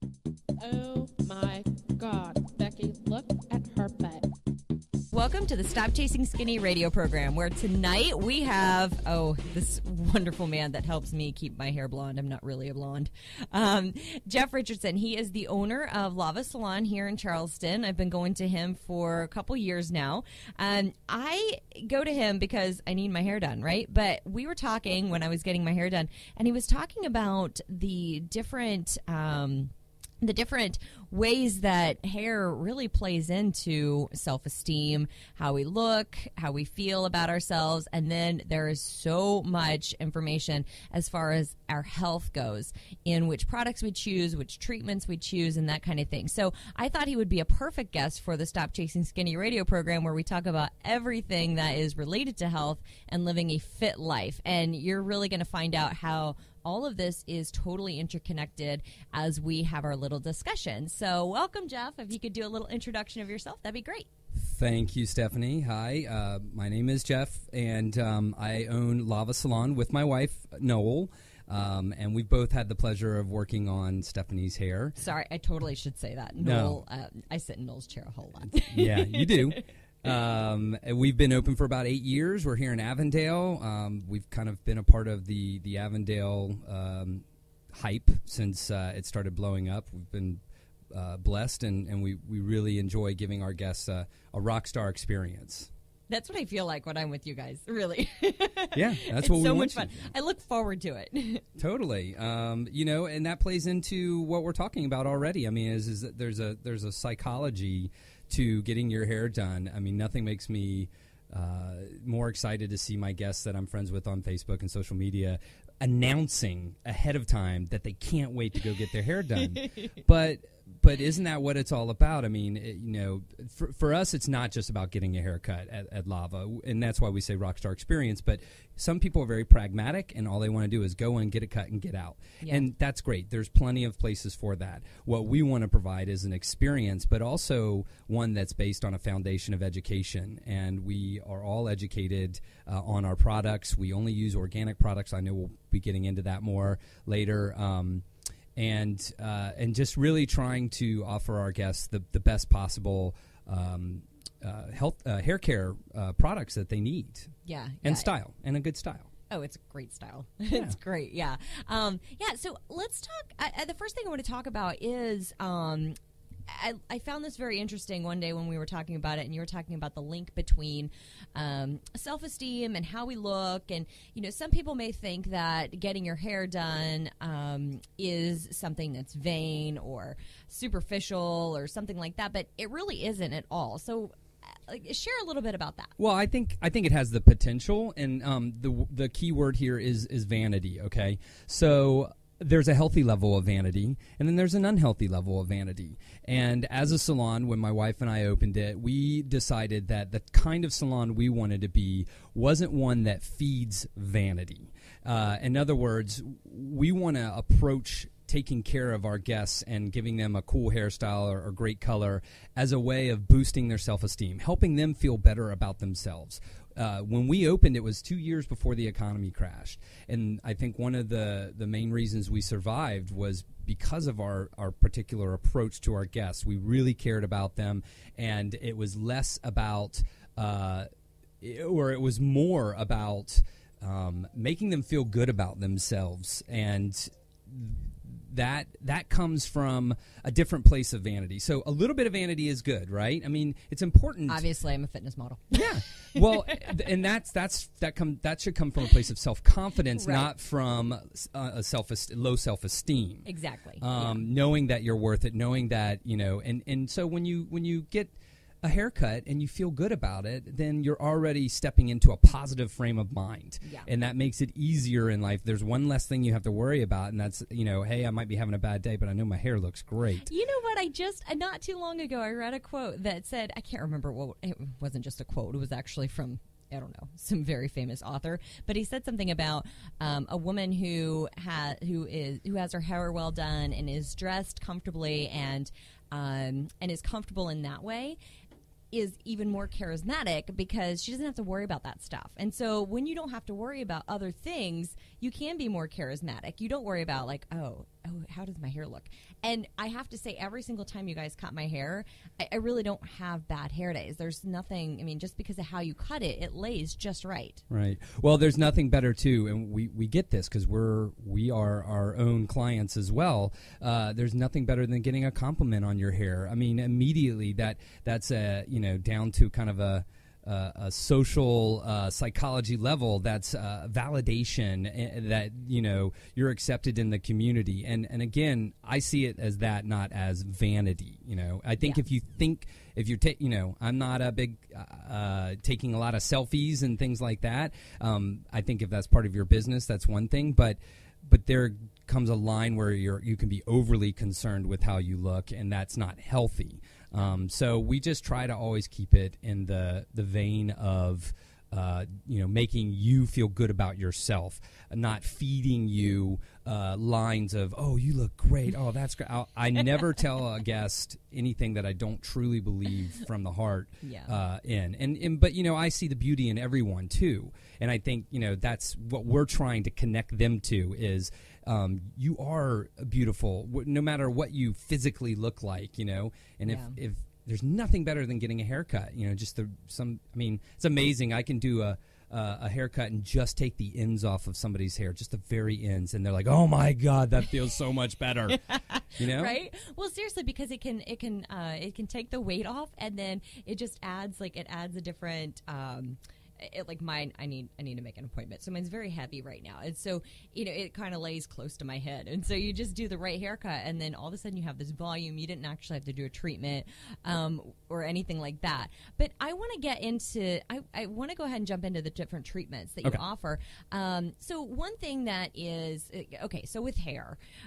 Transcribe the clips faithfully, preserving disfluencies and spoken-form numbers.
Oh my God, Becky, look at her butt. Welcome to the Stop Chasing Skinny radio program, where tonight we have, oh, this wonderful man that helps me keep my hair blonde. I'm not really a blonde. Um, Geoff Richardson. He is the owner of Lava Salon here in Charleston. I've been going to him for a couple years now. Um, I go to him because I need my hair done, right? But we were talking when I was getting my hair done, and he was talking about the different... Um, the different ways that hair really plays into self-esteem, how we look, how we feel about ourselves, and then there is so much information as far as our health goes in which products we choose, which treatments we choose, and that kind of thing. So I thought he would be a perfect guest for the Stop Chasing Skinny radio program, where we talk about everything that is related to health and living a fit life. And you're really going to find out how all of this is totally interconnected as we have our little discussion. So welcome, Geoff. If you could do a little introduction of yourself, that'd be great. Thank you, Stephanie. Hi, uh, my name is Geoff, and um, I own Lava Salon with my wife, Noel. Um, and we've both had the pleasure of working on Stephanie's hair. Sorry, I totally should say that. No. Noel, uh, I sit in Noel's chair a whole lot. Yeah, you do. Um, we've been open for about eight years. We're here in Avondale. Um, we've kind of been a part of the, the Avondale um, hype since uh, it started blowing up. We've been uh, blessed, and, and we, we really enjoy giving our guests uh, a rock star experience. That's what I feel like when I'm with you guys, really. Yeah, that's it's what we so want much fun. to. I look forward to it. Totally. Um, you know, and that plays into what we're talking about already. I mean, is, is that there's a there's a psychology to getting your hair done. I mean, nothing makes me uh, more excited to see my guests that I'm friends with on Facebook and social media announcing ahead of time that they can't wait to go get their hair done. But but isn't that what it's all about? I mean, it, you know, for, for us, it's not just about getting a haircut at, at Lava, and that's why we say rockstar experience. But some people are very pragmatic, and all they want to do is go in, get a cut, and get out. Yeah. And that's great. There's plenty of places for that. What we want to provide is an experience, but also one that's based on a foundation of education. And we are all educated uh, on our products. We only use organic products. I know we'll be getting into that more later. Um, and uh, and just really trying to offer our guests the, the best possible um, uh, health uh, hair care uh, products that they need. Yeah, and yeah. style, and a good style. Oh, it's a great style. Yeah. It's great, yeah. Um, yeah, so let's talk. I, I, the first thing I want to talk about is um, I, I found this very interesting one day when we were talking about it, and you were talking about the link between um, self-esteem and how we look. And, you know, some people may think that getting your hair done um, is something that's vain or superficial or something like that, but it really isn't at all. So uh, share a little bit about that. Well, I think I think it has the potential, and um, the the key word here is is vanity. Okay, so there's a healthy level of vanity, and then there's an unhealthy level of vanity. And as a salon, when my wife and I opened it, we decided that the kind of salon we wanted to be wasn't one that feeds vanity. Uh, in other words, we want to approach taking care of our guests and giving them a cool hairstyle or, or great color as a way of boosting their self-esteem, helping them feel better about themselves. Uh, when we opened, it was two years before the economy crashed. And I think one of the, the main reasons we survived was because of our, our particular approach to our guests. We really cared about them, and it was less about, uh, or it was more about um, making them feel good about themselves. And that that comes from a different place of vanity. So a little bit of vanity is good, right? I mean, it's important. Obviously, I'm a fitness model. Yeah. Well, and that's that's that come that should come from a place of self-confidence, right. Not from uh, a self low self-esteem. Exactly. Um, yeah. Knowing that you're worth it, knowing that, you know, and and so when you when you get a haircut and you feel good about it, then you're already stepping into a positive frame of mind. Yeah. And that makes it easier in life. There's one less thing you have to worry about, and that's, you know, hey, I might be having a bad day, but I know my hair looks great. You know what? I just, uh, not too long ago, I read a quote that said, I can't remember what, it wasn't just a quote, it was actually from, I don't know, some very famous author, but he said something about um, a woman who ha- who is who has her hair well done and is dressed comfortably and um, and is comfortable in that way. is even more charismatic because she doesn't have to worry about that stuff. And so when you don't have to worry about other things, you can be more charismatic. You don't worry about like, oh, oh, how does my hair look? And I have to say, every single time you guys cut my hair, I, I really don't have bad hair days. There's nothing, I mean, just because of how you cut it, it lays just right. Right. Well, there's nothing better, too, and we, we get this because we're, we are our own clients as well. Uh, there's nothing better than getting a compliment on your hair. I mean, immediately that that's, a, you know, down to kind of a, Uh, a social uh, psychology level, that's uh, validation uh, that, you know, you're accepted in the community. And and again, I see it as that, not as vanity. You know, I think yeah. if you think, if you're, ta- you know, I'm not a big uh, taking a lot of selfies and things like that. Um, I think if that's part of your business, that's one thing. But but there comes a line where you're you can be overly concerned with how you look, and that's not healthy. Um, so we just try to always keep it in the the vein of, uh, you know, making you feel good about yourself, not feeding you uh, lines of, oh, you look great. Oh, that's great. I'll, I never tell a guest anything that I don't truly believe from the heart yeah. uh, in. And, and but, you know, I see the beauty in everyone, too. And I think, you know, that's what we're trying to connect them to is, Um, you are beautiful, w- no matter what you physically look like, you know. And if, Yeah. if there's nothing better than getting a haircut, you know, just the some. I mean, it's amazing. I can do a uh, a haircut and just take the ends off of somebody's hair, just the very ends, and they're like, "Oh my God, that feels so much better," you know. Right? Well, seriously, because it can it can uh, it can take the weight off, and then it just adds like it adds a different. Um, It, like mine, I need I need to make an appointment. So mine's very heavy right now, and so you know it kind of lays close to my head. And so you just do the right haircut, and then all of a sudden you have this volume. You didn't actually have to do a treatment um, or anything like that. But I want to get into I, I want to go ahead and jump into the different treatments that Okay. you offer. Um, so one thing that is okay. So with hair,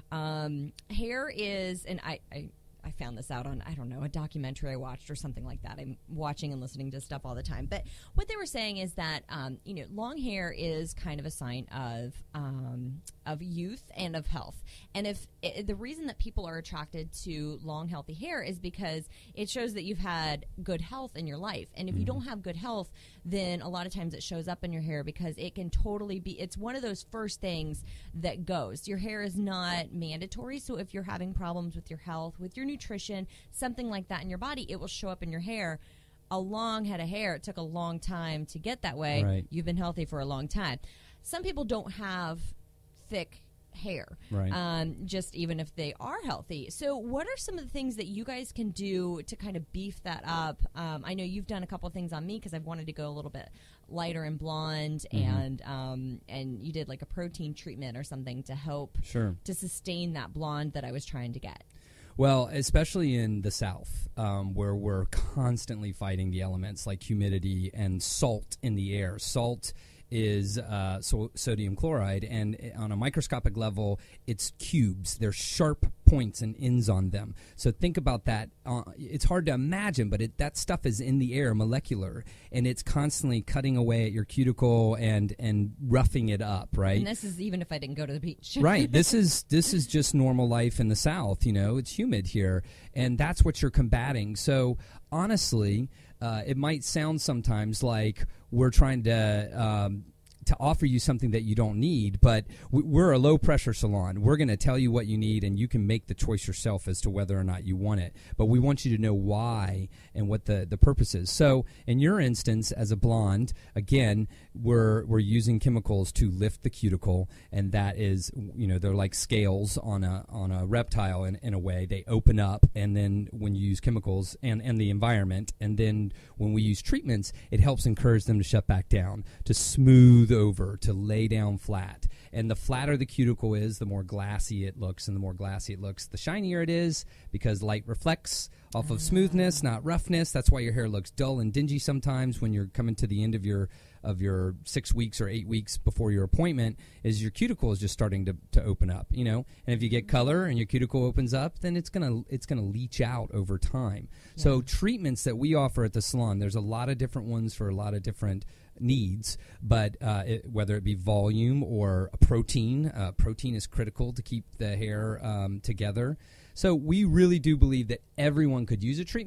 um, hair is, and I. I I found this out on, I don't know, a documentary I watched or something like that. I'm watching and listening to stuff all the time. But what they were saying is that, um, you know, long hair is kind of a sign of um, of youth and of health. And if it, the reason that people are attracted to long, healthy hair is because it shows that you've had good health in your life. And if you don't have good health, then a lot of times it shows up in your hair because it can totally be, it's one of those first things that goes. Your hair is not mandatory. So if you're having problems with your health, with your nutrition, something like that in your body, it will show up in your hair. A long head of hair, it took a long time to get that way. Right. You've been healthy for a long time. Some people don't have thick hair, Right. um, just even if they are healthy. So what are some of the things that you guys can do to kind of beef that up? Um, I know you've done a couple of things on me because I've wanted to go a little bit lighter and blonde, Mm-hmm. and um, and you did like a protein treatment or something to help Sure. to sustain that blonde that I was trying to get. Well, especially in the South, um, where we're constantly fighting the elements like humidity and salt in the air. Salt is uh, so- sodium chloride, and on a microscopic level, it's cubes. They're sharp points and ends on them. So think about that. Uh, it's hard to imagine, but it, that stuff is in the air, molecular, and it's constantly cutting away at your cuticle and and roughing it up, right? And this is even if I didn't go to the beach. Right. This is this is just normal life in the South. You know, it's humid here, and that's what you're combating. So honestly, uh, it might sound sometimes like we're trying to um, to offer you something that you don't need, but we're a low pressure salon. We're going to tell you what you need, and you can make the choice yourself as to whether or not you want it. But we want you to know why and what the, the purpose is. So in your instance, as a blonde, again, we're we're using chemicals to lift the cuticle, and that is, you know, they're like scales on a on a reptile in, in a way. They open up, and then when you use chemicals and, and the environment, and then when we use treatments, it helps encourage them to shut back down, to smooth over, to lay down flat. And the flatter the cuticle is, the more glassy it looks, and the more glassy it looks, the shinier it is, because light reflects off of smoothness, not roughness. That's why your hair looks dull and dingy sometimes when you're coming to the end of your of your six weeks or eight weeks before your appointment, is your cuticle is just starting to, to open up, you know. And if you get color and your cuticle opens up, then it's gonna it's gonna leach out over time. Yeah. So treatments that we offer at the salon, there's a lot of different ones for a lot of different needs, but uh, it, whether it be volume or a protein, uh, protein is critical to keep the hair um, together. So we really do believe that everyone could use a treatment,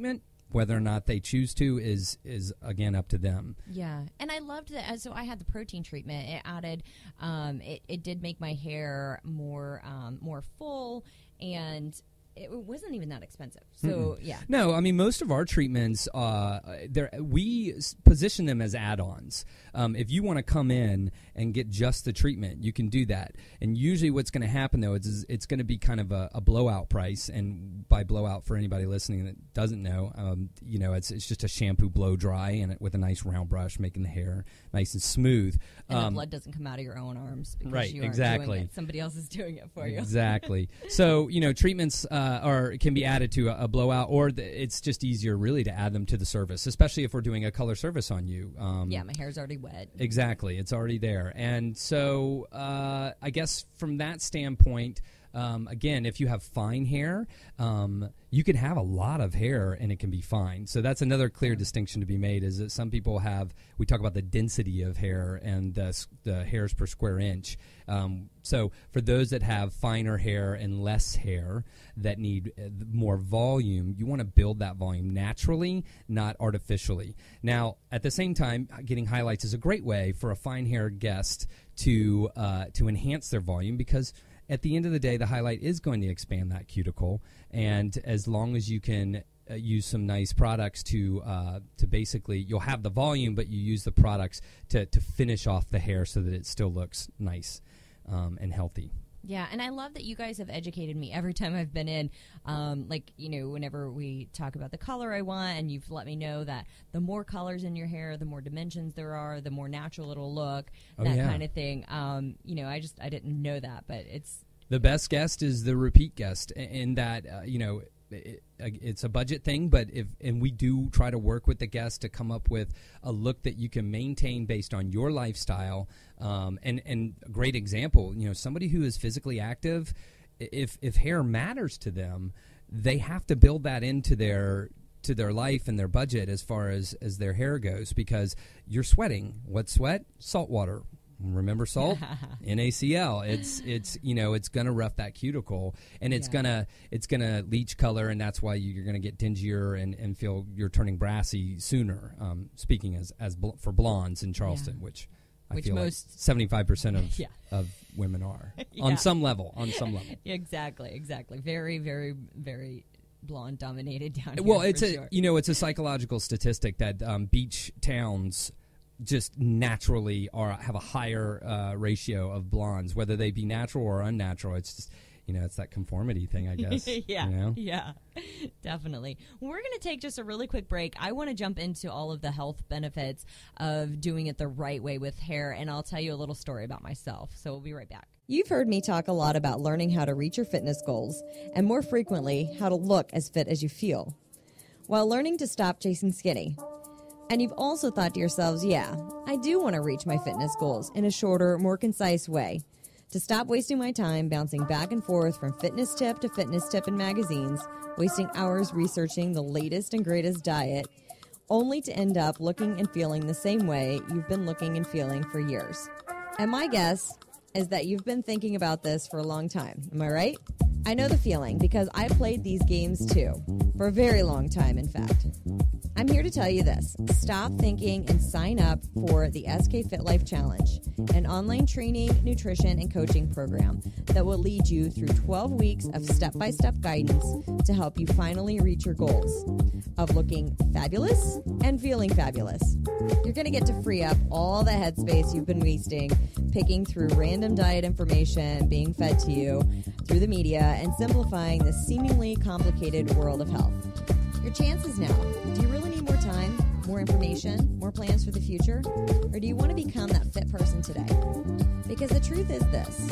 whether or not they choose to is is again up to them. Yeah, and I loved that. So I had the protein treatment. It added, um, it, it did make my hair more um, more full, and it wasn't even that expensive. So mm-hmm. yeah. No, I mean most of our treatments, uh, there we position them as add-ons. Um, if you want to come in and get just the treatment, you can do that. And usually, what's going to happen though is it's going to be kind of a, a blowout price. And by blowout, for anybody listening that doesn't know, um, you know, it's it's just a shampoo blow dry and it, with a nice round brush, making the hair nice and smooth. And um, the blood doesn't come out of your own arms because right, you aren't exactly. doing it. Somebody else is doing it for you. Exactly. So you know, treatments uh, are can be added to a, a blowout, or the, it's just easier really to add them to the service, especially if we're doing a color service on you. Um, yeah, my hair's already wet. Exactly, it's already there, and so uh, I guess from that standpoint. Um, again, if you have fine hair, um, you can have a lot of hair and it can be fine. So that's another clear distinction to be made is that some people have, we talk about the density of hair and the, the hairs per square inch. Um, so for those that have finer hair and less hair that need more volume, you want to build that volume naturally, not artificially. Now, at the same time, getting highlights is a great way for a fine hair guest to uh, to enhance their volume because at the end of the day, the highlight is going to expand that cuticle, and as long as you can uh, use some nice products to uh, to basically, you'll have the volume, but you use the products to, to finish off the hair so that it still looks nice um, and healthy. Yeah, and I love that you guys have educated me every time I've been in. Um, like, you know, whenever we talk about the color I want, and you've let me know that the more colors in your hair, the more dimensions there are, the more natural it'll look, oh, that yeah. kind of thing. Um, you know, I just, I didn't know that, but it's... The best guest is the repeat guest in that, uh, you know, it, it's a budget thing, but if and we do try to work with the guest to come up with a look that you can maintain based on your lifestyle. Um, and, and a great example, you know, somebody who is physically active, if if hair matters to them, they have to build that into their to their life and their budget as far as, as their hair goes because you're sweating. What sweat? Salt water. Remember salt? N A C L. It's it's you know it's gonna rough that cuticle and it's yeah. gonna it's gonna leach color and that's why you're gonna get dingier and, and feel you're turning brassy sooner. Um, speaking as as bl- for blondes in Charleston, yeah. which I which feel most like seventy-five percent of yeah. of women are yeah. on some level. On some level. Exactly. Exactly. Very very very. Blonde dominated down here. Well, it's a sure. you know it's a psychological statistic that um, beach towns just naturally are have a higher uh, ratio of blondes, whether they be natural or unnatural. It's just you know it's that conformity thing, I guess. yeah, you know? yeah, definitely. We're going to take just a really quick break. I want to jump into all of the health benefits of doing it the right way with hair, and I'll tell you a little story about myself. So we'll be right back. You've heard me talk a lot about learning how to reach your fitness goals, and more frequently, how to look as fit as you feel, while learning to stop chasing skinny. And you've also thought to yourselves, yeah, I do want to reach my fitness goals in a shorter, more concise way, to stop wasting my time bouncing back and forth from fitness tip to fitness tip in magazines, wasting hours researching the latest and greatest diet, only to end up looking and feeling the same way you've been looking and feeling for years. And my guess is that you've been thinking about this for a long time. Am I right? I know the feeling because I played these games too, for a very long time, in fact. I'm here to tell you this. Stop thinking and sign up for the S K Fit Life Challenge, an online training, nutrition, and coaching program that will lead you through twelve weeks of step-by-step guidance to help you finally reach your goals of looking fabulous and feeling fabulous. You're going to get to free up all the headspace you've been wasting picking through random diet information being fed to you through the media and simplifying the seemingly complicated world of health. Your chances now. Do you really need more time, more information, more plans for the future? Or do you want to become that fit person today? Because the truth is this.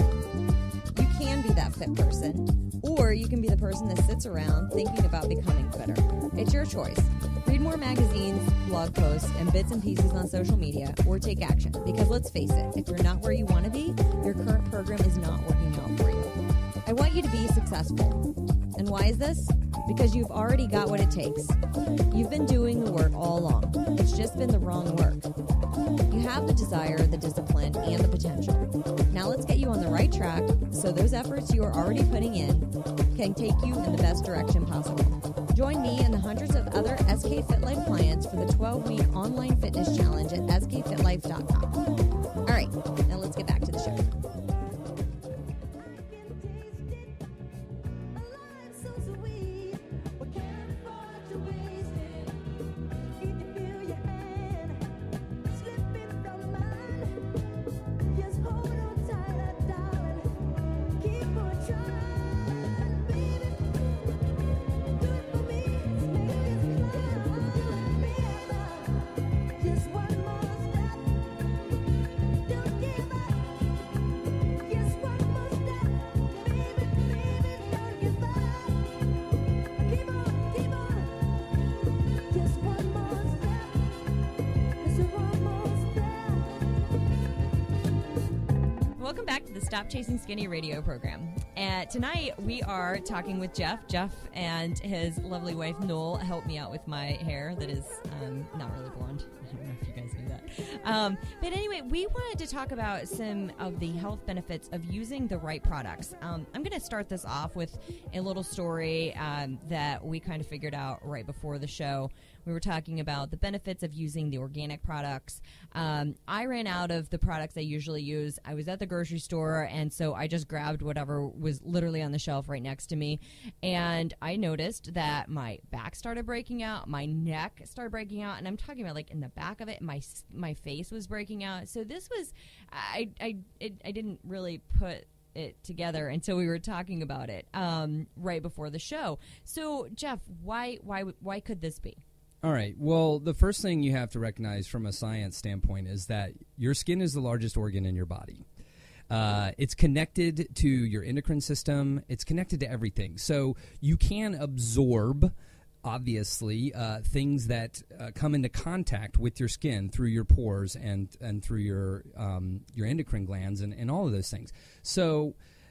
You can be that fit person, or you can be the person that sits around thinking about becoming fitter. It's your choice. Read more magazines, blog posts, and bits and pieces on social media, or take action. Because let's face it, if you're not where you want to be, your current program is not working out for you. I want you to be successful. And why is this? Because you've already got what it takes. You've been doing the work all along. It's just been the wrong work. You have the desire, the discipline, and the potential. Now let's get you on the right track so those efforts you are already putting in can take you in the best direction possible. Join me and the hundreds of other S K Fit Life clients for the twelve-week online fitness challenge at s k fit life dot com. All right, now let's get back to the show. Welcome back to the Stop Chasing Skinny radio program. And tonight we are talking with Geoff. Geoff and his lovely wife Noel helped me out with my hair that is um, not really blonde. I don't know if you guys knew that. Um, but anyway, we wanted to talk about some of the health benefits of using the right products. Um, I'm going to start this off with a little story um, that we kind of figured out right before the show. We were talking about the benefits of using the organic products. Um, I ran out of the products I usually use. I was at the grocery store, and so I just grabbed whatever was literally on the shelf right next to me. And I noticed that my back started breaking out, my neck started breaking out, and I'm talking about like in the back of it, my my face was breaking out. So this was, I I it, I didn't really put it together until we were talking about it um, right before the show. So Geoff, why why why could this be? All right. Well, the first thing you have to recognize from a science standpoint is that your skin is the largest organ in your body. Uh, it's connected to your endocrine system. It's connected to everything. So you can absorb, obviously, uh, things that uh, come into contact with your skin through your pores and, and through your um, your endocrine glands and, and all of those things. So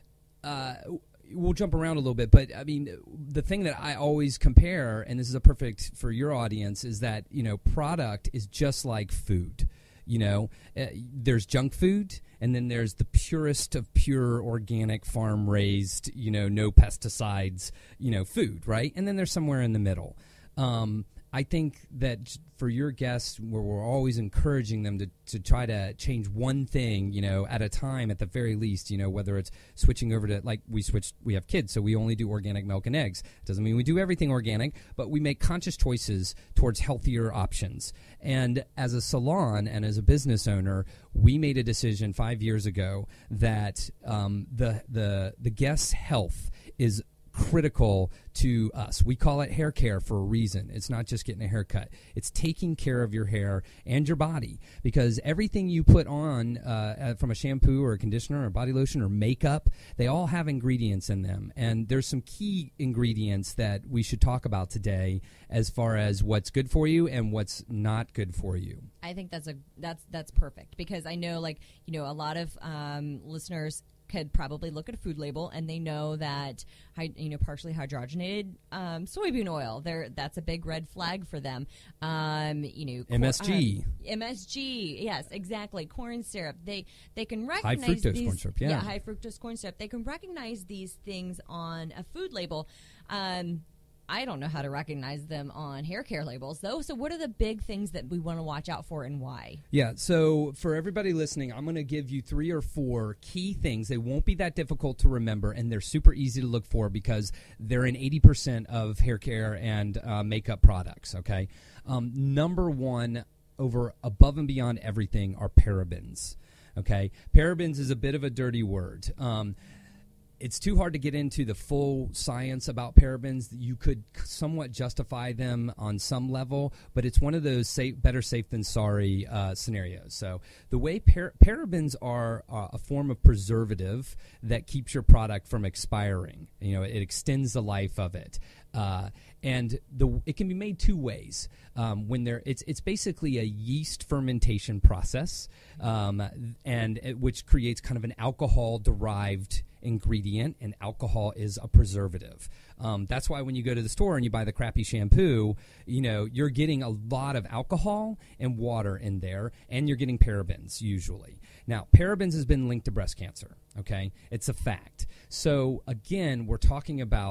uh we'll jump around a little bit, but I mean, the thing that I always compare, and this is a perfect for your audience, is that, you know, product is just like food. You know, uh, there's junk food, and then there's the purest of pure organic farm raised, you know, no pesticides, you know, food, right? And then there's somewhere in the middle. Um, I think that for your guests, where we're always encouraging them to, to try to change one thing, you know, at a time at the very least, you know, whether it's switching over to, like we switched, we have kids, so we only do organic milk and eggs. Doesn't mean we do everything organic, but we make conscious choices towards healthier options. And as a salon and as a business owner, we made a decision five years ago that um, the, the, the guest's health is critical to us. We call it hair care for a reason. It's not just getting a haircut. It's taking care of your hair and your body, because everything you put on uh, from a shampoo or a conditioner or body lotion or makeup, they all have ingredients in them. And there's some key ingredients that we should talk about today as far as what's good for you and what's not good for you. I think that's a that's that's perfect, because I know, like, you know, a lot of um, listeners could probably look at a food label and they know that, you know, partially hydrogenated um, soybean oil, there that's a big red flag for them. Um, you know, M S G, uh, M S G, yes, exactly. Corn syrup. They they can recognize high fructose these, corn syrup. Yeah. yeah, high fructose corn syrup. They can recognize these things on a food label. Um, I don't know how to recognize them on hair care labels, though. So what are the big things that we want to watch out for, and why? Yeah, so for everybody listening, I'm going to give you three or four key things. They won't be that difficult to remember, and they're super easy to look for because they're in eighty percent of hair care and uh, makeup products, okay? Um, number one, over above and beyond everything, are parabens, okay? Parabens is a bit of a dirty word. Um It's too hard to get into the full science about parabens. You could somewhat justify them on some level, but it's one of those safe, better safe than sorry uh, scenarios. So the way par- parabens are uh, a form of preservative that keeps your product from expiring. You know, it extends the life of it. Uh, and the it can be made two ways. Um, when there, it's it's basically a yeast fermentation process, um, and it, which creates kind of an alcohol-derived ingredient, and alcohol is a preservative. Um, that's why when you go to the store and you buy the crappy shampoo, you know, you're getting a lot of alcohol and water in there, and you're getting parabens usually. Now, parabens has been linked to breast cancer, okay? It's a fact. So, again, we're talking about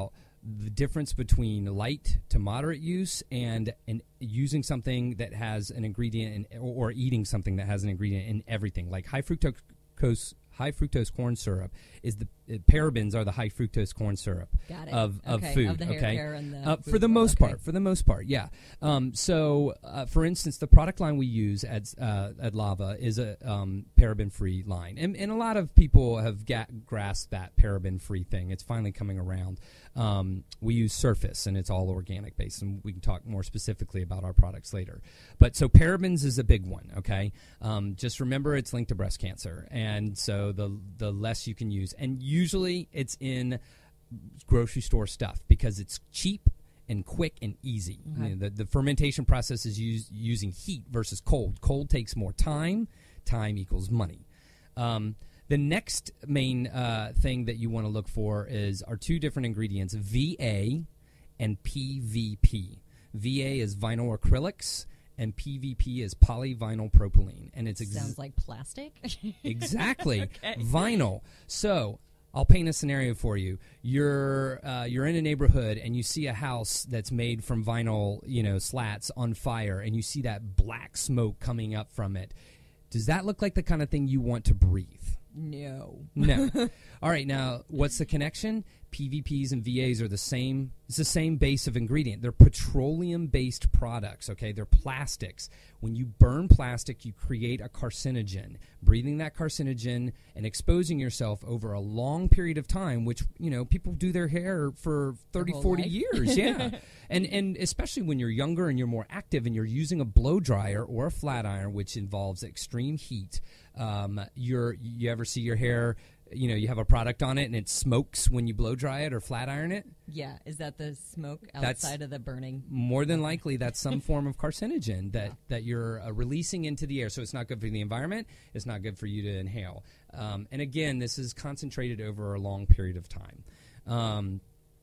the difference between light to moderate use and and using something that has an ingredient in, or, or eating something that has an ingredient in everything, like high fructose high fructose corn syrup is the uh, parabens are the high fructose corn syrup Got it. of okay. of food. Of the hair okay, care and the uh, food for the oil. most Okay. part, for the most part, yeah. Um, so, uh, for instance, the product line we use at uh, at Lava is a um, paraben-free line, and and a lot of people have ga- grasped that paraben-free thing. It's finally coming around. Um, we use Surface, and it's all organic based, and we can talk more specifically about our products later. But so parabens is a big one. Okay, um, just remember it's linked to breast cancer, and so the the less you can use, and usually it's in grocery store stuff because it's cheap and quick and easy. Okay. You know, the, the fermentation process is use, using heat versus cold. Cold takes more time. Time equals money. Um, the next main uh, thing that you want to look for is our two different ingredients, V A and P V P. V A is vinyl acrylics, and P V P is polyvinyl propylene. And it's ex- Sounds like plastic. exactly Okay. vinyl. So I'll paint a scenario for you. You're uh, you're in a neighborhood and you see a house that's made from vinyl, you know, slats on fire, and you see that black smoke coming up from it. Does that look like the kind of thing you want to breathe? No. No. All right. Now, what's the connection? P V Ps and V As are the same. It's the same base of ingredient. They're petroleum-based products, okay? They're plastics. When you burn plastic, you create a carcinogen. Breathing that carcinogen and exposing yourself over a long period of time, which, you know, people do their hair for thirty, whole forty life. years. Yeah. and and especially when you're younger and you're more active and you're using a blow dryer or a flat iron, which involves extreme heat, um, you're, you ever see your hair, you know, you have a product on it and it smokes when you blow dry it or flat iron it? Yeah. Is that the smoke That's- outside of the burning? More than likely, that's some form of carcinogen that, that you're uh, releasing into the air. So it's not good for the environment. It's not good for you to inhale. Um, and again, this is concentrated over a long period of time. Um,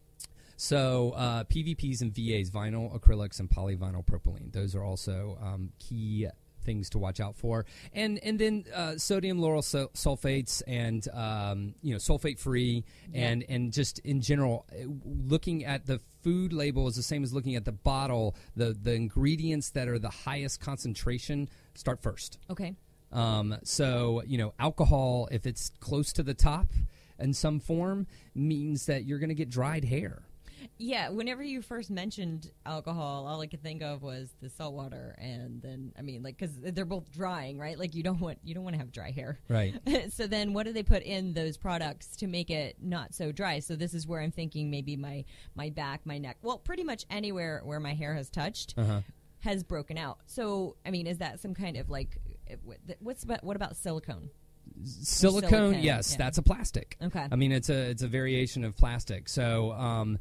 so uh, P V Ps and V As, vinyl acrylics and polyvinyl propylene, those are also um, key things to watch out for, and and then uh, sodium lauryl sul- sulfates and um, you know, sulfate free, Yeah. and and just in general, uh, looking at the food label is the same as looking at the bottle. The the ingredients that are the highest concentration start first. Okay. Um, so you know, alcohol, if it's close to the top in some form, means that you're going to get dried hair. Yeah, whenever you first mentioned alcohol, all I could think of was the salt water, and then I mean, like, because they're both drying, right? Like, you don't want you don't want to have dry hair, Right. So then, what do they put in those products to make it not so dry? So this is where I'm thinking maybe my my back, my neck, well, pretty much anywhere where my hair has touched Uh-huh. has broken out. So I mean, is that some kind of like, what's about, what about silicone? Silicone, silicone, yes, yeah. that's a plastic. Okay. I mean, it's a it's a variation of plastic. So, um,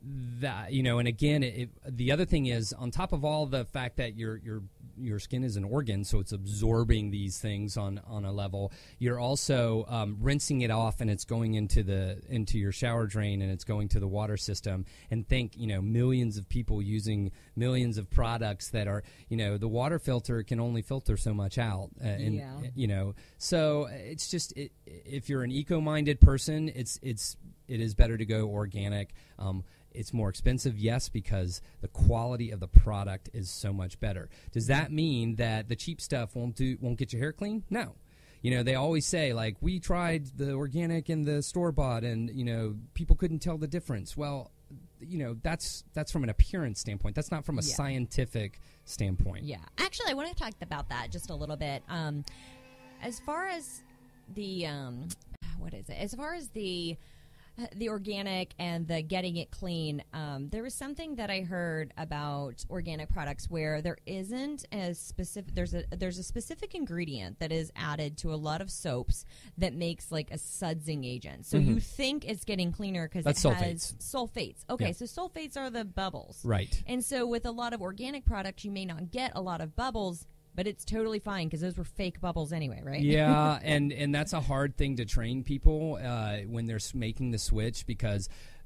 that you know, and again, it, it, the other thing is, on top of all the fact that your your your skin is an organ, so it's absorbing these things on, on a level. You're also um, rinsing it off, and it's going into the into your shower drain, and it's going to the water system. And think, you know, millions of people using millions of products that are, you know, the water filter can only filter so much out, uh, and Yeah. you know, so it's just it, if you're an eco-minded person, it's it's it is better to go organic. Um, It's more expensive, yes, because the quality of the product is so much better. Does that mean that the cheap stuff won't do won't get your hair clean? No. You know, they always say, like, we tried the organic and the store-bought, and, you know, people couldn't tell the difference. Well, you know, that's that's from an appearance standpoint. That's not from a Yeah. scientific standpoint. Yeah. Actually, I want to talk about that just a little bit. Um, as far as the, um, what is it? As far as the... the organic and the getting it clean, um, there was something that I heard about organic products where there isn't as specific. There's a there's a specific ingredient that is added to a lot of soaps that makes like a sudsing agent. So you think it's getting cleaner because it That's has sulfates. Okay, Yeah. so sulfates are the bubbles, Right. And so with a lot of organic products, you may not get a lot of bubbles. But it's totally fine because those were fake bubbles anyway, right? Yeah, and, and that's a hard thing to train people uh, when they're s- making the switch, because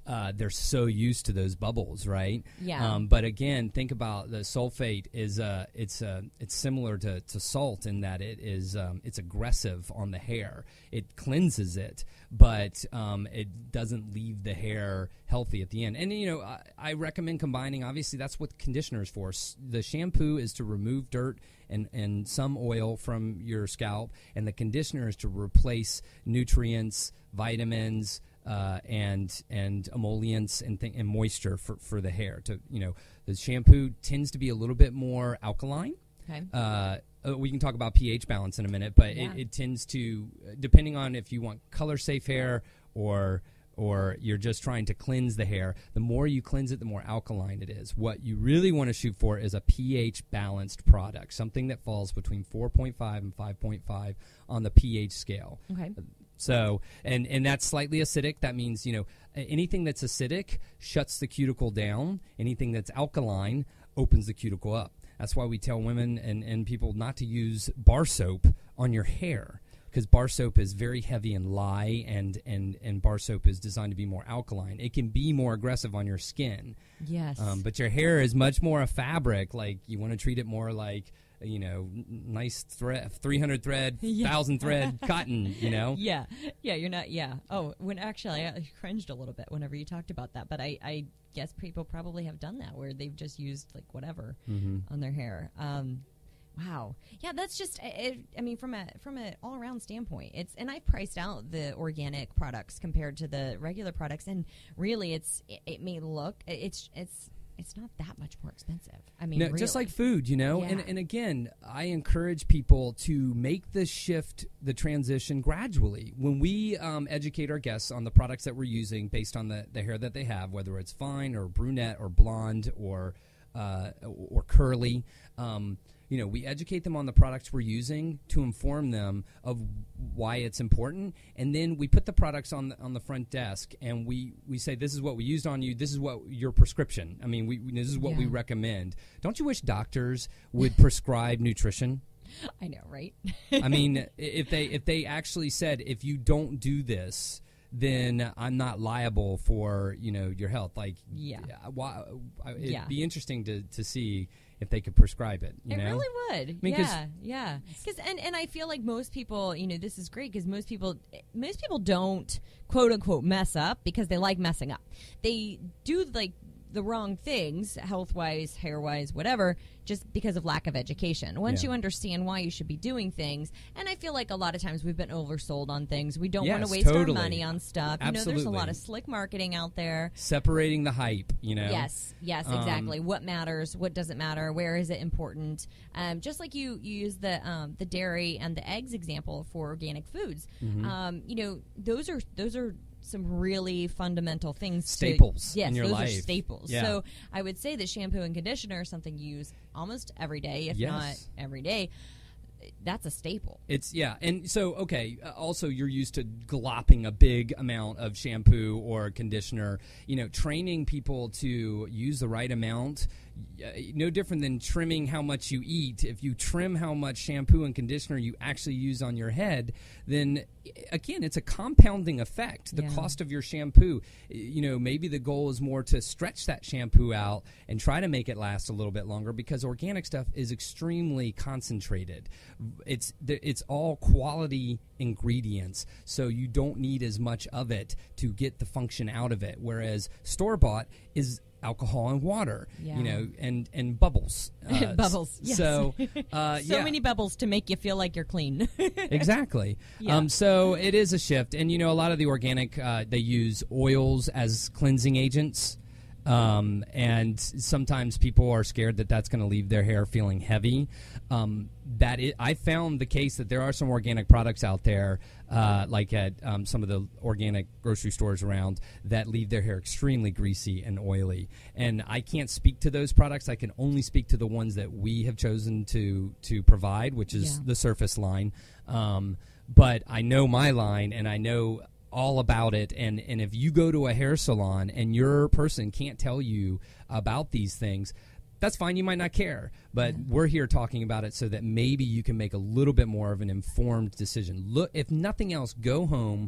uh, they're so used to those bubbles, right? Yeah. Um, but again, think about the sulfate is uh, it's uh, it's similar to, to salt in that it is um, it's aggressive on the hair. It cleanses it, but um, it doesn't leave the hair healthy at the end. And you know, I, I recommend combining. Obviously, that's what conditioner is for. S- the shampoo is to remove dirt and, and some oil from your scalp, and the conditioner is to replace nutrients, vitamins, uh, and and emollients and, th- and moisture for, for the hair. To you know, the shampoo tends to be a little bit more alkaline. Okay. Uh, uh, we can talk about pH balance in a minute, but Yeah. it, it tends to, depending on if you want color safe hair or or you're just trying to cleanse the hair, the more you cleanse it, the more alkaline it is. What you really want to shoot for is a pH balanced product, something that falls between four point five and five point five on the pH scale. Okay. So, and, and that's slightly acidic. That means, you know, anything that's acidic shuts the cuticle down. Anything that's alkaline opens the cuticle up. That's why we tell women and, and people not to use bar soap on your hair, because bar soap is very heavy in lye, and, and, and bar soap is designed to be more alkaline. It can be more aggressive on your skin. Yes. Um, but your hair is much more a fabric. Like, you want to treat it more like, you know, n- nice thread, three hundred thread, Yeah. one thousand thread cotton, you know? Yeah, yeah, you're not. Yeah. Oh, when actually I cringed a little bit whenever you talked about that, but I, I guess people probably have done that where they've just used like whatever Mm-hmm. on their hair. Um, wow. Yeah, that's just. It, I mean, from a from an all around standpoint, it's and I've priced out the organic products compared to the regular products, and really, it's it, it may look it's it's. It's not that much more expensive. I mean, No, really. just like food, you know. And Yeah. and again, I encourage people to make the shift, the transition gradually. When we um, educate our guests on the products that we're using based on the, the hair that they have, whether it's fine or brunette or blonde or uh, or curly, um, you know, we educate them on the products we're using to inform them of why it's important, and then we put the products on the, on the front desk, and we, we say, this is what we used on you, this is what your prescription. I mean, we, this is what we Yeah. recommend. Don't you wish doctors would prescribe nutrition? I know, right? I mean, if they if they actually said, if you don't do this, then I'm not liable for, you know, your health. Like, Yeah. why, it'd Yeah. be interesting to, to see if they could prescribe it. You It know? really would. mean, 'cause- yeah, yeah. Because and, and I feel like most people, you know, this is great because most people, most people don't quote unquote mess up because they like messing up. They do like the wrong things, health wise, hair wise, whatever, just because of lack of education. Once Yeah. you understand why you should be doing things, and I feel like a lot of times we've been oversold on things. We don't want Yes, to waste totally. our money on stuff. You know, there's a Absolutely. lot of slick marketing out there. Separating the hype, you know? Yes, yes, Um, exactly. What matters? What doesn't matter? Where is it important? Um, just like you, you use the um, the dairy and the eggs example for organic foods. Mm-hmm. Um, you know, those are those are some really fundamental things. to- Staples yes, in your those life. are staples. Yeah. So I would say that shampoo and conditioner is something you use almost every day, if Yes. not every day. That's a staple. It's yeah, and so okay. Uh, also, you're used to glopping a big amount of shampoo or conditioner. You know, training people to use the right amount. Uh, no different than trimming how much you eat. If you trim how much shampoo and conditioner you actually use on your head, then again, it's a compounding effect. The Yeah. cost of your shampoo. You know, maybe the goal is more to stretch that shampoo out and try to make it last a little bit longer, because organic stuff is extremely concentrated. It's it's all quality ingredients, so you don't need as much of it to get the function out of it. Whereas store bought is alcohol and water, Yeah. you know, and and bubbles, uh, Bubbles, yes. So, uh, so yeah. many bubbles to make you feel like you're clean. Exactly. Yeah. Um, so it is a shift, and you know, a lot of the organic uh, they use oils as cleansing agents, um, and sometimes people are scared that that's going to leave their hair feeling heavy. Um, that it, I found the case that there are some organic products out there, uh, like at um, some of the organic grocery stores around, that leave their hair extremely greasy and oily. And I can't speak to those products. I can only speak to the ones that we have chosen to to provide, which is Yeah. the Surface line. Um, but I know my line, and I know all about it, and, and if you go to a hair salon and your person can't tell you about these things, that's fine, you might not care, but we're here talking about it so that maybe you can make a little bit more of an informed decision. Look, if nothing else, go home,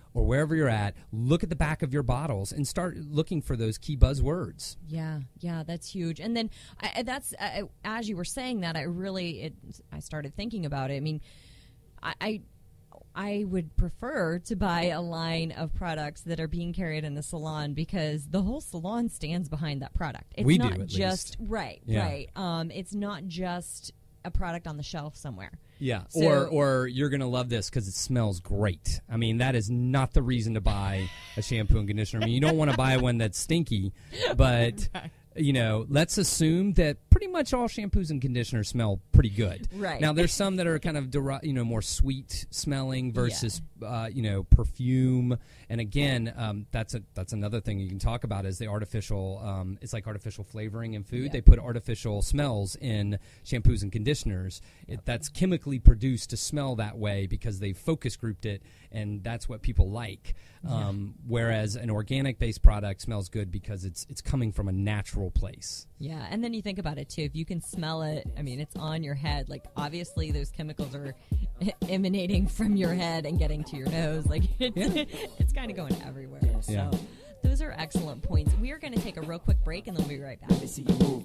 or wherever you're at, look at the back of your bottles and start looking for those key buzzwords. Yeah, yeah, that's huge. And then I, that's uh, as you were saying that, I really it, I started thinking about it. I mean, I, I I would prefer to buy a line of products that are being carried in the salon because the whole salon stands behind that product. It's we not do, at just least. right, yeah. right. Um, it's not just a product on the shelf somewhere. Yeah, So, or or you're going to love this because it smells great. I mean, that is not the reason to buy a shampoo and conditioner. I mean, you don't want to buy one that's stinky, but, Right. you know, let's assume that pretty much all shampoos and conditioners smell pretty good. Right. Now, there's some that are kind of, deri- you know, more sweet smelling versus, yeah. uh, you know, perfume. And again, um, that's a that's another thing you can talk about is the artificial, um, it's like artificial flavoring in food. Yeah. They put artificial smells in shampoos and conditioners. It, that's chemically produced to smell that way because they focus grouped it, and that's what people like. Um, yeah. Whereas an organic-based product smells good because it's it's coming from a natural place. Yeah, and then you think about it, too. If you can smell it, I mean, it's on your head. Like, obviously, those chemicals are emanating from your head and getting to your nose. Like, it's, yeah. it's kind of going everywhere. So yeah. those are excellent points. We are going to take a real quick break, and then we'll be right back. See you move.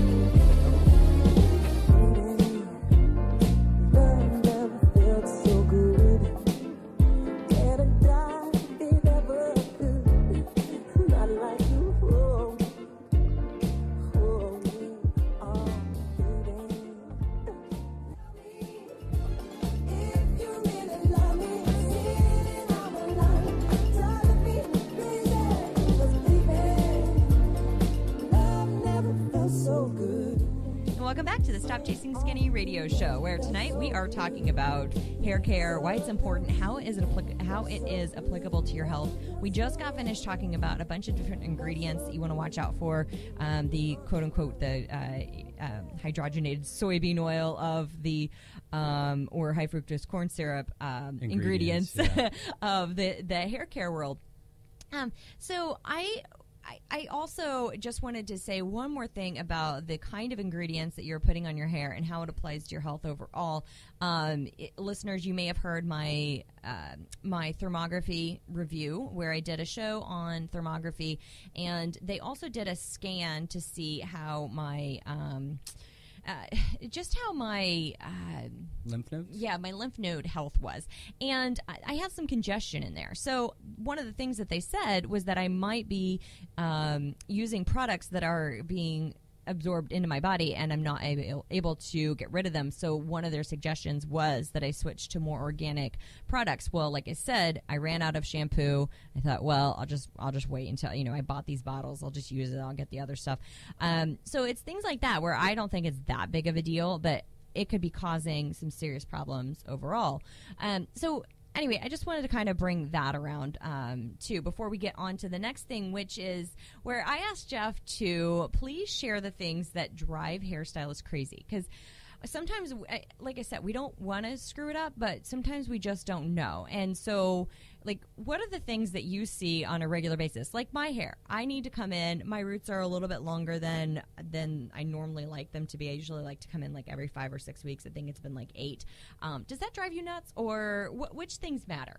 Welcome back to the Stop Chasing Skinny radio show, where tonight we are talking about hair care, why it's important, how is it applic- how it is applicable to your health. We just got finished talking about a bunch of different ingredients that you want to watch out for, um, the quote-unquote the uh, uh, hydrogenated soybean oil of the um, or high fructose corn syrup um, ingredients, ingredients yeah. of the, the hair care world. Um, so I... I, I also just wanted to say one more thing about the kind of ingredients that you're putting on your hair and how it applies to your health overall. Um, it, listeners, you may have heard my uh, my thermography review where I did a show on thermography, and they also did a scan to see how my um, uh, just how my uh, lymph nodes. Yeah, my lymph node health was, and I, I had some congestion in there. So one of the things that they said was that I might be um, using products that are being absorbed into my body, and I'm not able, able to get rid of them. So one of their suggestions was that I switch to more organic products. Well, like I said, I ran out of shampoo. I thought, well, I'll just I'll just wait until, you know, I bought these bottles. I'll just use it. I'll get the other stuff. Um, so it's things like that where I don't think it's that big of a deal, but it could be causing some serious problems overall. Um, so Anyway, I just wanted to kind of bring that around, um, too, before we get on to the next thing, which is where I asked Geoff to please share the things that drive hairstylists crazy. Because sometimes, like I said, we don't want to screw it up, but sometimes we just don't know. And so, like, what are the things that you see on a regular basis? Like my hair. I need to come in. My roots are a little bit longer than than I normally like them to be. I usually like to come in like every five or six weeks. I think it's been like eight. Um, does that drive you nuts, or wh- which things matter?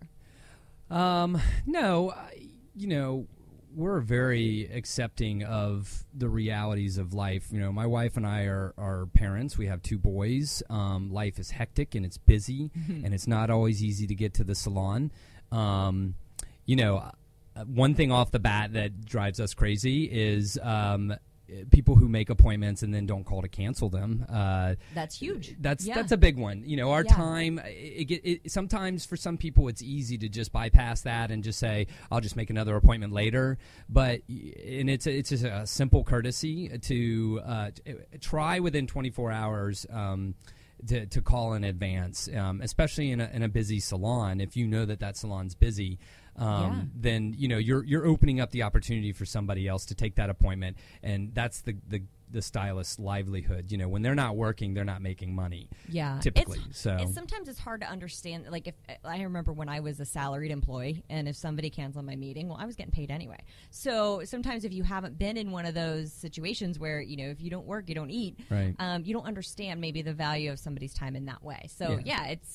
Um, no, I, you know, we're very accepting of the realities of life. You know, my wife and I are, are parents. We have two boys. Um, life is hectic and it's busy, and it's not always easy to get to the salon. Um, you know, uh, one thing off the bat that drives us crazy is um, people who make appointments and then don't call to cancel them. Uh, that's huge. That's yeah. that's a big one. You know, our yeah. time. It, it, it, sometimes for some people, it's easy to just bypass that and just say, "I'll just make another appointment later." But and it's a, it's just a simple courtesy to uh, try within twenty-four hours. Um, To, to call in advance, um, especially in a, in a busy salon. If you know that that salon's busy, um, yeah. then you know you're you're opening up the opportunity for somebody else to take that appointment, and that's the the, the stylist's livelihood. You know, when they're not working, they're not making money. Yeah, typically. It's, so it's, sometimes it's hard to understand. Like if I remember when I was a salaried employee, and if somebody canceled my meeting, well, I was getting paid anyway. So sometimes if you haven't been in one of those situations where, you know, if you don't work, you don't eat. Right. Um, you don't understand maybe the value of somebody's time in that way. So Yeah. yeah, it's.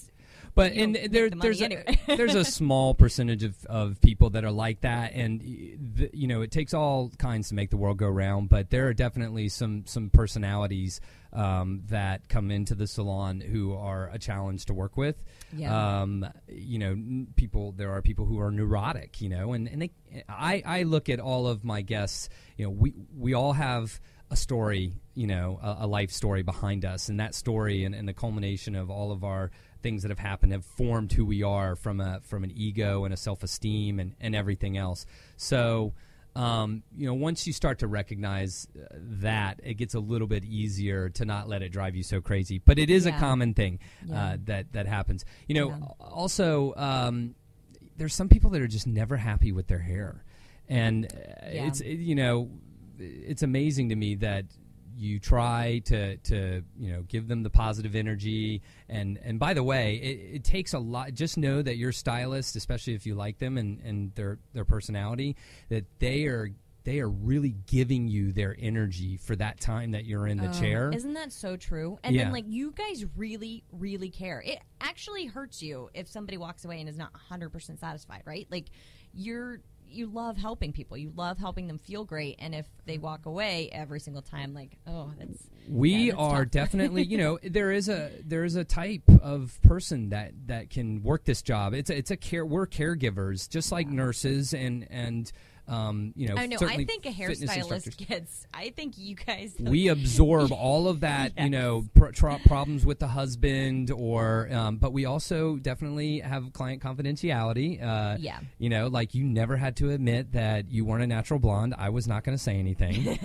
But You and don't make there, the money there's anyway. a, there's a small percentage of, of people that are like that, and the, you know it takes all kinds to make the world go round. But there are definitely some some personalities um, that come into the salon who are a challenge to work with. Yeah. Um, you know, n- people. There are people who are neurotic. You know, and and they, I I look at all of my guests. You know, we we all have a story, you know, a, a life story behind us, and that story and, and the culmination of all of our things that have happened have formed who we are from a from an ego and a self-esteem and, and everything else. So, um, you know, once you start to recognize uh, that, it gets a little bit easier to not let it drive you so crazy. But it is Yeah. a common thing Yeah. uh, that that happens. You know, Yeah. also um, there's some people that are just never happy with their hair, and uh, Yeah. it's it, you know. It's amazing to me that you try to, to you know give them the positive energy, and, and by the way, it, it takes a lot. Just know that your stylist, especially if you like them and, and their their personality, that they are they are really giving you their energy for that time that you're in the Oh, chair. Isn't that so true? And Yeah. then, like, you guys really, really care. It actually hurts you if somebody walks away and is not one hundred percent satisfied, right? Like, you're you love helping people. You love helping them feel great. And if they walk away every single time, like, oh, that's We yeah, that's are tough. definitely, you know, there is a there is a type of person that, that can work this job. It's a, it's a care. We're caregivers, just like nurses and and um, you know. I know. I certainly think a fitness hairstylist instructors. gets. I think you guys. We absorb all of that, you Yes. know, pr- tr- problems with the husband, or, um, but we also definitely have client confidentiality. Uh, Yeah. You know, like you never had to admit that you weren't a natural blonde. I was not going to say anything.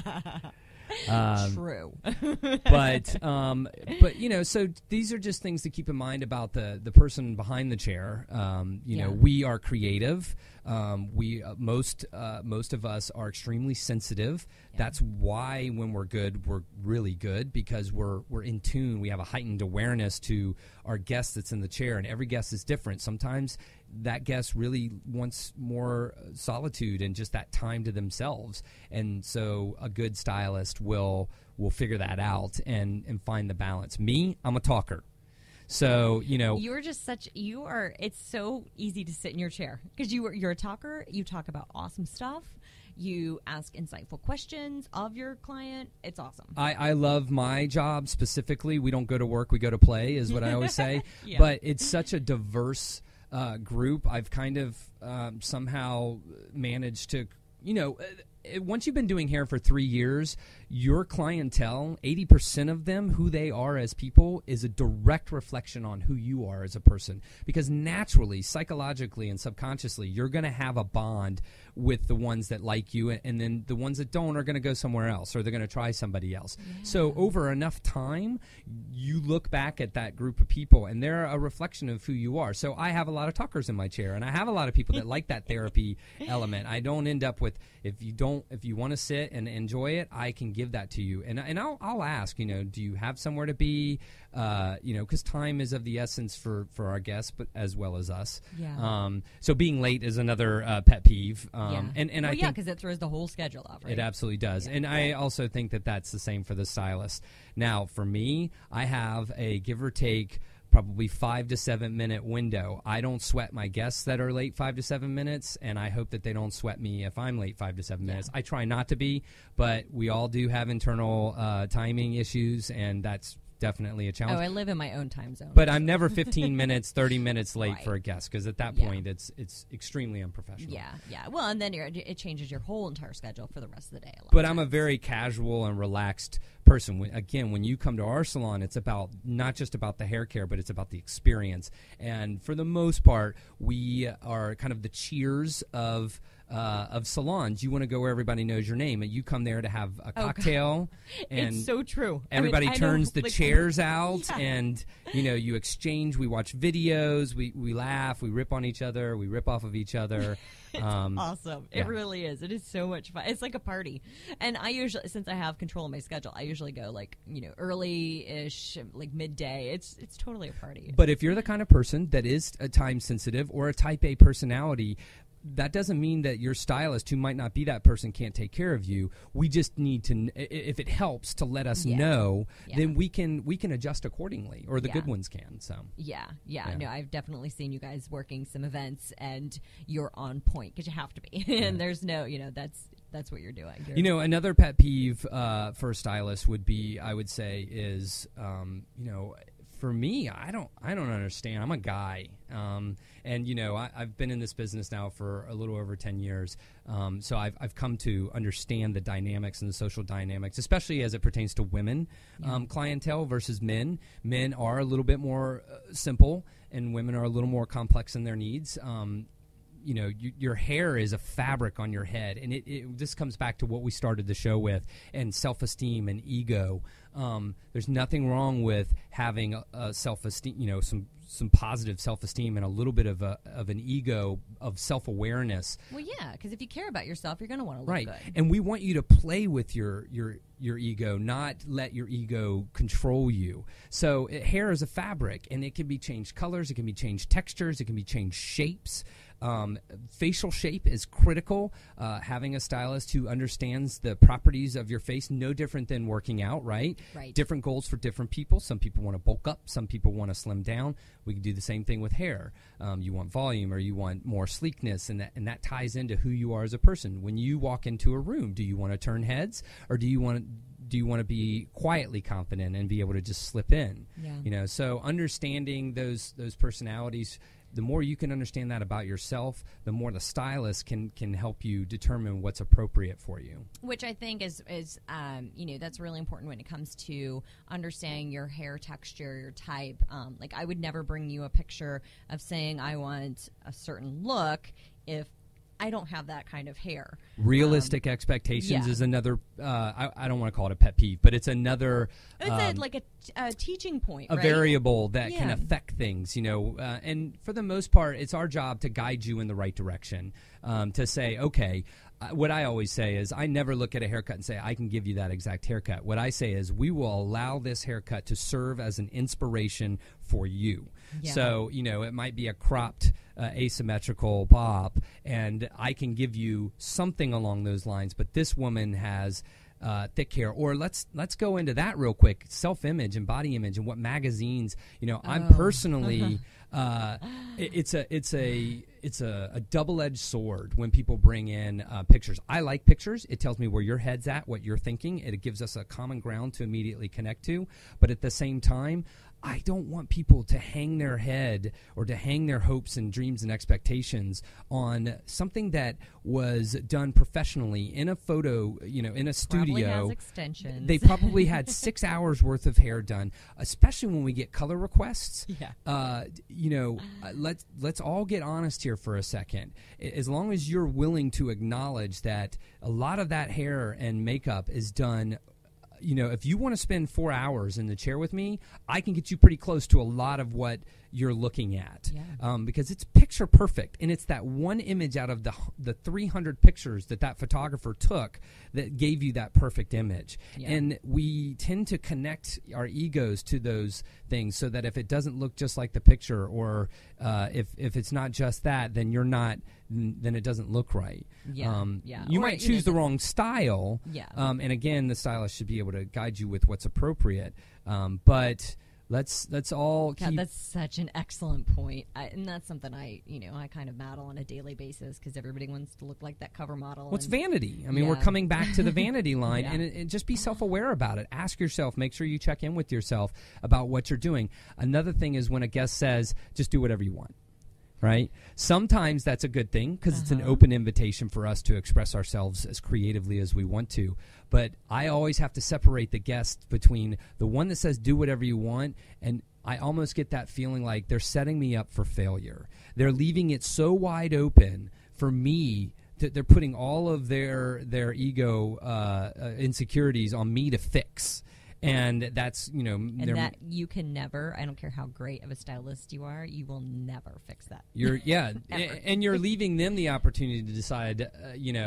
Um, True. but um, but you know, so these are just things to keep in mind about the the person behind the chair. Um, you know, Yeah. we are creative. Um, we uh, most uh, most of us are extremely sensitive. That's why when we're good, we're really good, because we're we're in tune. We have a heightened awareness to our guest that's in the chair, and every guest is different. Sometimes that guest really wants more solitude and just that time to themselves, and so a good stylist will will figure that out and and find the balance. Me, I'm a talker. So, you know, You're just such you are. It's so easy to sit in your chair because you are you're a talker. You talk about awesome stuff. You ask insightful questions of your client. It's awesome. I, I love my job specifically. We don't go to work, we go to play, is what I always say. Yeah. But it's such a diverse uh, group. I've kind of um, somehow managed to, you know, uh, once you've been doing hair for three years, your clientele, eighty percent of them, who they are as people, is a direct reflection on who you are as a person. Because naturally, psychologically, and subconsciously, you're going to have a bond with the ones that like you, and then the ones that don't are going to go somewhere else, or they're going to try somebody else. Yeah. So over enough time, you look back at that group of people, and they're a reflection of who you are. So I have a lot of talkers in my chair, and I have a lot of people that like that therapy element. I don't end up with, if you don't, if you want to sit and enjoy it, I can give that to you. And and I'll I'll ask, you know, do you have somewhere to be? Uh, you know, because time is of the essence for, for our guests, but as well as us. Yeah. Um, so being late is another uh, pet peeve. Um, yeah. And and well, I yeah, think because it throws the whole schedule off. Right? it absolutely does. Yeah. And I also think that that's the same for the stylist. Now, for me, I have a give or take probably five to seven minute window. I don't sweat my guests that are late five to seven minutes, and I hope that they don't sweat me if I'm late five to seven Yeah. minutes. I try not to be, but we all do have internal uh, timing issues, and that's definitely a challenge. Oh, I live in my own time zone. But I'm never fifteen minutes, thirty minutes late Right. for a guest, because at that Yeah. point it's it's extremely unprofessional. yeah, yeah. Well, and then you're, it changes your whole entire schedule for the rest of the day. A lot But of I'm a times. very casual and relaxed person. When, again, when you come to our salon, it's about not just about the hair care, but it's about the experience. And for the most part, we are kind of the Cheers of uh, of salons. You want to go where everybody knows your name, and you come there to have a Oh, cocktail. And it's so true. I mean, everybody I know, turns the like, chairs out, Yeah. and you know you exchange. We watch videos. We we laugh. We rip on each other. We rip off of each other. Um, Awesome. yeah. It really is. It is so much fun. It's like a party. And I usually, since I have control of my schedule, I usually go like, you know, early-ish, like midday. It's it's totally a party. But if you're the kind of person that is a time sensitive or a type A personality, that doesn't mean that your stylist, who might not be that person, can't take care of you. We just need to, n- if it helps to let us Yeah. know, Yeah. then we can we can adjust accordingly, or the Yeah. good ones can. So Yeah, yeah, Yeah. no, I've definitely seen you guys working some events, and you're on point because you have to be. And there's no, you know, that's that's what you're doing. You're, you know, another pet peeve uh, for a stylist would be, I would say, is um, you know. For me, I don't I don't understand. I'm a guy. Um, and, you know, I, I've been in this business now for a little over ten years. Um, so I've, I've come to understand the dynamics and the social dynamics, especially as it pertains to women um, clientele versus men. Men are a little bit more uh, simple, and women are a little more complex in their needs. Um, you know, you, your hair is a fabric on your head, and it, it this comes back to what we started the show with, and self-esteem and ego. Um, there's nothing wrong with having a, a self-esteem, you know, some some positive self-esteem and a little bit of a of an ego of self-awareness. well, yeah, because if you care about yourself, you're going to want to look Right. good. And we want you to play with your your your ego, not let your ego control you. So it, hair is a fabric, and it can be changed colors, it can be changed textures, it can be changed shapes. Um, facial shape is critical. Uh, having a stylist who understands the properties of your face, no different than working out, right? Right. Different goals for different people. Some people want to bulk up. Some people want to slim down. We can do the same thing with hair. Um, you want volume, or you want more sleekness, and that and that ties into who you are as a person. When you walk into a room, do you want to turn heads, or do you want to do you want to be quietly confident and be able to just slip in? Yeah. You know, so understanding those those personalities. The more you can understand that about yourself, the more the stylist can can help you determine what's appropriate for you. Which I think is, is um, you know, that's really important when it comes to understanding your hair texture, your type. Um, like, I would never bring you a picture of saying I want a certain look if I don't have that kind of hair. Realistic um, expectations yeah. is another, uh, I, I don't want to call it a pet peeve, but it's another. It's um, a, like a, a teaching point, a right? variable that can Yeah. affect things, you know, uh, and for the most part, it's our job to guide you in the right direction, um, to say, okay, uh, what I always say is I never look at a haircut and say, I can give you that exact haircut. What I say is we will allow this haircut to serve as an inspiration for you. Yeah. So, you know, it might be a cropped, uh, asymmetrical bob, and I can give you something along those lines, but this woman has Uh, thick hair. Or let's let's go into that real quick. Self-image and body image and what magazines. You know, I'm Oh. personally. uh, it, it's a it's a it's a, a double-edged sword when people bring in uh, pictures. I like pictures. It tells me where your head's at, what you're thinking. It gives us a common ground to immediately connect to. But at the same time, I don't want people to hang their head or to hang their hopes and dreams and expectations on something that was done professionally in a photo, you know, in a studio. Probably has extensions. They probably had six hours worth of hair done, especially when we get color requests. Yeah. Uh, you know, uh, let's let's all get honest here for a second. I- As long as you're willing to acknowledge that a lot of that hair and makeup is done. You know, if you want to spend four hours in the chair with me, I can get you pretty close to a lot of what you're looking at, Yeah. um, because it's picture perfect, and it's that one image out of the the three hundred pictures that that photographer took that gave you that perfect image. Yeah. And we tend to connect our egos to those things, so that if it doesn't look just like the picture, or uh, if if it's not just that, then you're not, then it doesn't look right. Yeah, um, yeah. You Or, might you know, choose the the- wrong style. Yeah. Um, and again, the stylist should be able to guide you with what's appropriate. Um, but let's let's all God, keep. that's such an excellent point. I, and that's something I, you know, I kind of battle on a daily basis because everybody wants to look like that cover model. Well, it's and- vanity. I mean, we're Yeah. coming back to the vanity line, Yeah. and, it, and just be self-aware about it. Ask yourself. Make sure you check in with yourself about what you're doing. Another thing is when a guest says, just do whatever you want. Right? Sometimes that's a good thing because it's an Uh-huh. open invitation for us to express ourselves as creatively as we want to. But I always have to separate the guest between the one that says do whatever you want, and I almost get that feeling like they're setting me up for failure. They're leaving it so wide open for me that they're putting all of their their ego uh, uh, insecurities on me to fix. And that's, you know, And they're- that you can never, I don't care how great of a stylist you are, you will never fix that. You're yeah, Ever. a- and you're leaving them the opportunity to decide, uh, you know,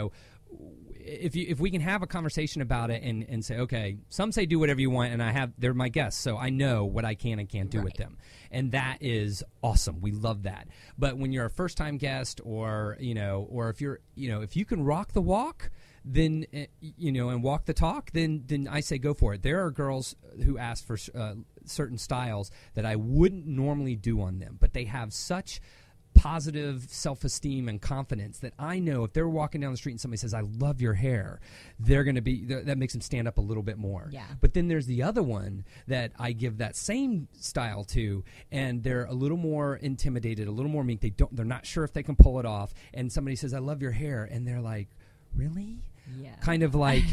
if you if we can have a conversation about it and, and say, okay, some say do whatever you want, and I have they're my guests, so I know what I can and can't do Right. with them, and that is awesome. We love that. But when you're a first time guest, or you know, or if you're you know, if you can rock the walk, then uh, you know, and walk the talk, then then I say go for it. There are girls who ask for uh, certain styles that I wouldn't normally do on them, but they have such positive self-esteem and confidence that I know if they're walking down the street and somebody says, I love your hair, they're going to be, that makes them stand up a little bit more. Yeah. But then there's the other one that I give that same style to, and they're a little more intimidated, a little more meek. They don't, they're not sure if they can pull it off. And somebody says, I love your hair. And they're like, really? Yeah. Kind of like,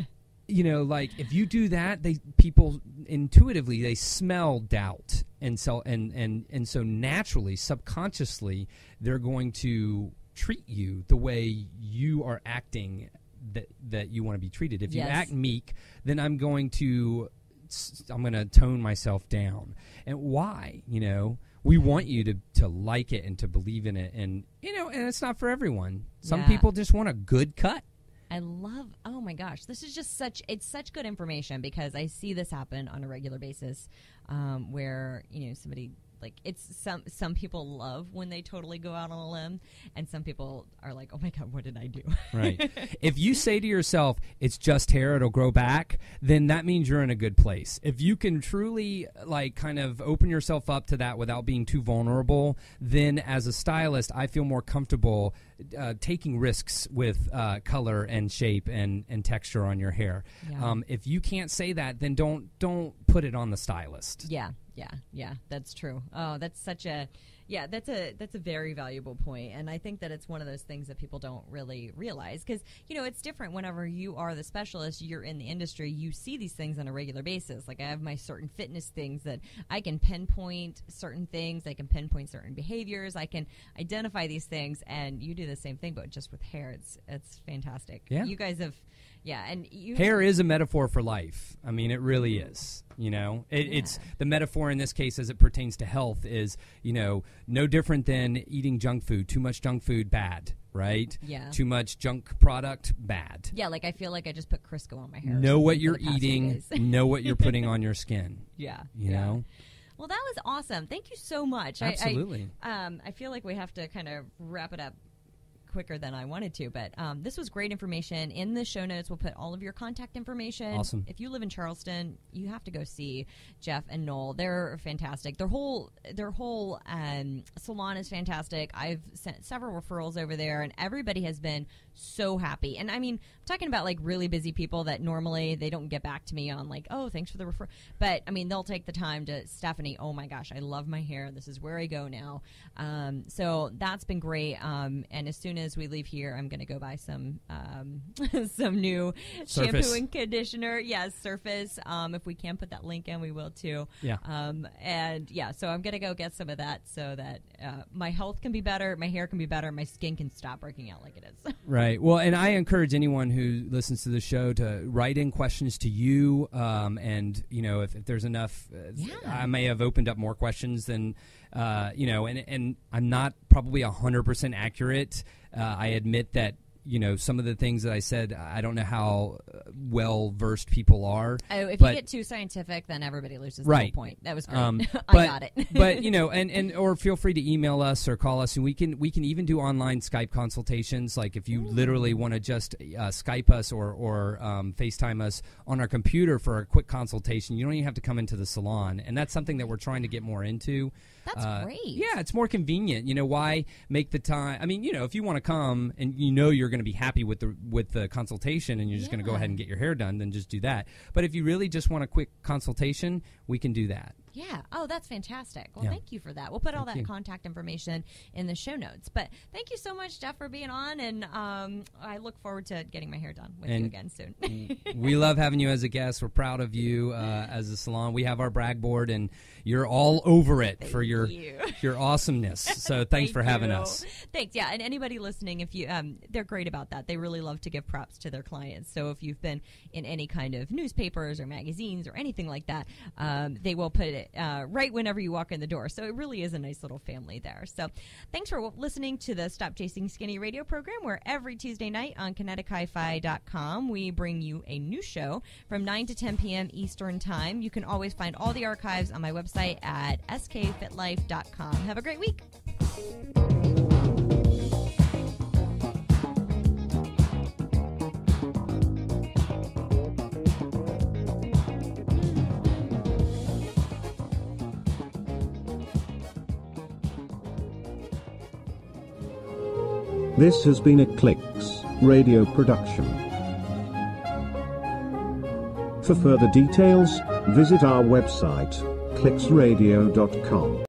you know, like if you do that, they people intuitively they smell doubt, and so and and and so naturally, subconsciously, they're going to treat you the way you are acting that that you want to be treated. If you Yes. act meek, then I'm going to I'm going to tone myself down. And why? You know, we want you to to like it and to believe in it, and you know, and it's not for everyone. Some Yeah. people just want a good cut. I love, oh my gosh, this is just such, it's such good information, because I see this happen on a regular basis, um, where, you know, somebody, like, it's some, some people love when they totally go out on a limb, and some people are like, oh my God, what did I do? Right. If you say to yourself, it's just hair, it'll grow back, then that means you're in a good place. If you can truly, like, kind of open yourself up to that without being too vulnerable, then as a stylist, I feel more comfortable uh, taking risks with uh, color and shape and, and texture on your hair. Yeah. Um, if you can't say that, then don't don't put it on the stylist. Yeah, yeah, yeah, that's true. Oh, that's such a, yeah, that's a that's a very valuable point, and I think that it's one of those things that people don't really realize, because you know it's different whenever you are the specialist, you're in the industry, you see these things on a regular basis. Like I have my certain fitness things that I can pinpoint certain things, I can pinpoint certain behaviors, I can identify these things, and you do the same thing, but just with hair. It's it's fantastic. Yeah. You guys have. Yeah, and you Hair is a metaphor for life. I mean, it really is. You know, it, Yeah. it's the metaphor in this case as it pertains to health is, you know, no different than eating junk food. Too much junk food, bad, right? Yeah. Too much junk product, bad. Yeah, like I feel like I just put Crisco on my hair. or Know something what for you're the past few eating. days. Know what you're putting on your skin. Yeah. You yeah. know? Well, that was awesome. Thank you so much. Absolutely. I, I, um, I feel like we have to kind of wrap it up quicker than I wanted to, but um, this was great information. In the show notes, we'll put all of your contact information. Awesome. If you live in Charleston, you have to go see Geoff and Noel. They're fantastic. Their whole their whole um, salon is fantastic. I've sent several referrals over there, and everybody has been so happy. And I mean, I'm talking about like really busy people that normally they don't get back to me on like, oh, thanks for the referral. But I mean, they'll take the time to, Stephanie, oh my gosh, I love my hair. This is where I go now. Um, so that's been great. Um, and as soon as we leave here, I'm going to go buy some um, some new Surface. shampoo and conditioner. Yes, Surface. Um, if we can put that link in, we will too. Yeah. Um, and yeah, so I'm going to go get some of that so that uh, my health can be better, my hair can be better, my skin can stop breaking out like it is. Right. Well, and I encourage anyone who listens to the show to write in questions to you. Um, and, you know, if, if there's enough, uh, Yeah. I may have opened up more questions than, uh, you know, and, and I'm not probably one hundred percent accurate. Uh, I admit that, you know, some of the things that I said, I don't know how well versed people are. Oh, if but, you get too scientific, then everybody loses Right. the whole point. That was great. Um, I but, got it. but you know, and, and or feel free to email us or call us, and we can we can even do online Skype consultations. Like if you Ooh. literally want to just uh, Skype us or or um, FaceTime us on our computer for a quick consultation, you don't even have to come into the salon, and that's something that we're trying to get more into. That's Uh, great. Yeah, it's more convenient. You know, why make the time? I mean, you know, if you want to come and you know you're going to be happy with the with the consultation and you're just going to go Yeah. ahead and get your hair done, then just do that. But if you really just want a quick consultation, we can do that. Yeah. Oh, that's fantastic. Well, Yeah. thank you for that. We'll put all Thank that you. contact information in the show notes. But thank you so much, Geoff, for being on, and um, I look forward to getting my hair done with And you again soon. We love having you as a guest. We're proud of you uh, as a salon. We have our brag board, and you're all over it for your you. your awesomeness. So thanks Thank for having you. us. Thanks. Yeah, and anybody listening, if you, um, they're great about that. They really love to give props to their clients. So if you've been in any kind of newspapers or magazines or anything like that, um, they will put it uh, right whenever you walk in the door. So it really is a nice little family there. So thanks for listening to the Stop Chasing Skinny radio program, where every Tuesday night on kinetic hi fi dot com we bring you a new show from nine to ten p.m. Eastern Time. You can always find all the archives on my website at s k fit life dot com. Have a great week. This has been a Clicks Radio production. For further details, visit our website, clix radio dot com.